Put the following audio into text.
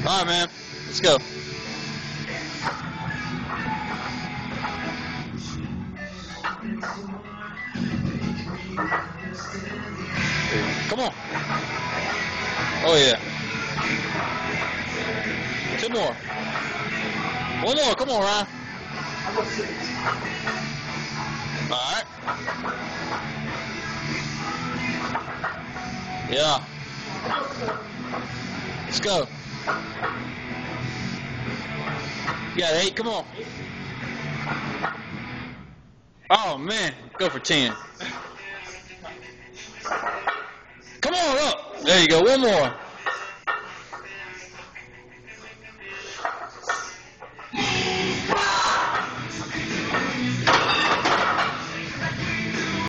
All right, man. Let's go. Come on. Oh, yeah. 2 more. 1 more. Come on, Ryan. All right. Yeah. Let's go. You got 8. Come on. Oh, man. Go for 10. Come on up. There you go. 1 more.